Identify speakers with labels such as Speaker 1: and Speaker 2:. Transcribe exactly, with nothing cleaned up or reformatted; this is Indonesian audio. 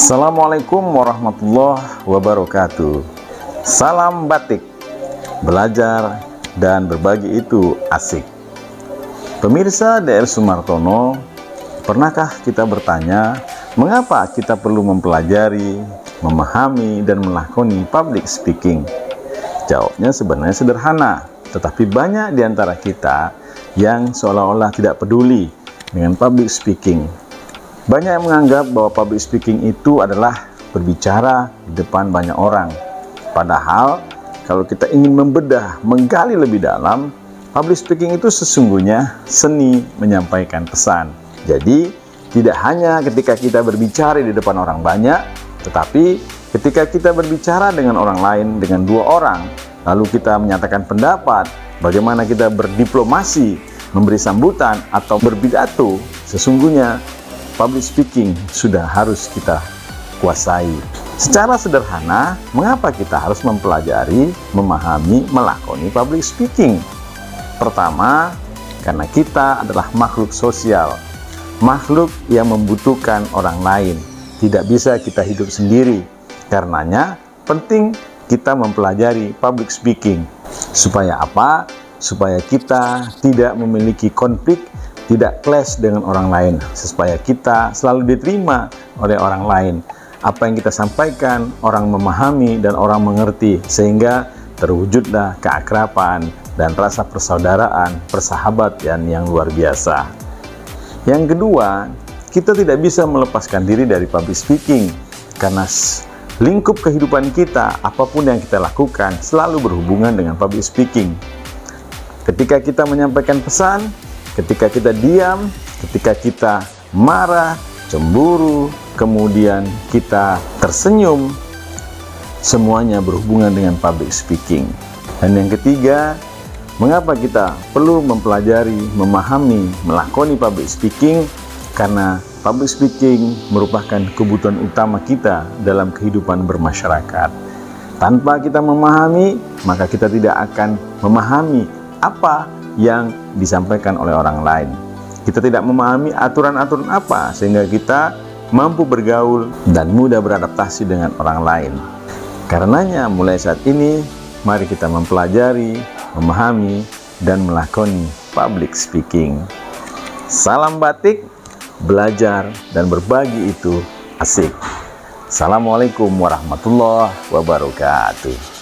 Speaker 1: Assalamualaikum warahmatullahi wabarakatuh. Salam batik, belajar dan berbagi itu asik. Pemirsa D R Sumartono, pernahkah kita bertanya mengapa kita perlu mempelajari, memahami dan melakoni public speaking? Jawabnya sebenarnya sederhana, tetapi banyak di antara kita yang seolah-olah tidak peduli dengan public speaking. Banyak yang menganggap bahwa public speaking itu adalah berbicara di depan banyak orang. Padahal kalau kita ingin membedah, menggali lebih dalam, public speaking itu sesungguhnya seni menyampaikan pesan. Jadi tidak hanya ketika kita berbicara di depan orang banyak, tetapi ketika kita berbicara dengan orang lain, dengan dua orang, lalu kita menyatakan pendapat, bagaimana kita berdiplomasi, memberi sambutan atau berpidato, sesungguhnya public speaking sudah harus kita kuasai. Secara sederhana, mengapa kita harus mempelajari, memahami, melakoni public speaking? Pertama, karena kita adalah makhluk sosial, makhluk yang membutuhkan orang lain. Tidak bisa kita hidup sendiri. Karenanya, penting kita mempelajari public speaking. Supaya apa? Supaya kita tidak memiliki konflik, tidak clash dengan orang lain, supaya kita selalu diterima oleh orang lain. Apa yang kita sampaikan, orang memahami dan orang mengerti, sehingga terwujudlah keakraban dan rasa persaudaraan, persahabatan yang luar biasa. Yang kedua, kita tidak bisa melepaskan diri dari public speaking, karena lingkup kehidupan kita, apapun yang kita lakukan, selalu berhubungan dengan public speaking. Ketika kita menyampaikan pesan, ketika kita diam, ketika kita marah, cemburu, kemudian kita tersenyum, semuanya berhubungan dengan public speaking. Dan yang ketiga, mengapa kita perlu mempelajari, memahami, melakoni public speaking? Karena public speaking merupakan kebutuhan utama kita dalam kehidupan bermasyarakat. Tanpa kita memahami, maka kita tidak akan memahami apa yang disampaikan oleh orang lain. Kita tidak memahami aturan-aturan apa sehingga kita mampu bergaul dan mudah beradaptasi dengan orang lain. Karenanya mulai saat ini mari kita mempelajari, memahami dan melakoni public speaking. Salam batik, belajar dan berbagi itu asik. Assalamualaikum warahmatullahi wabarakatuh.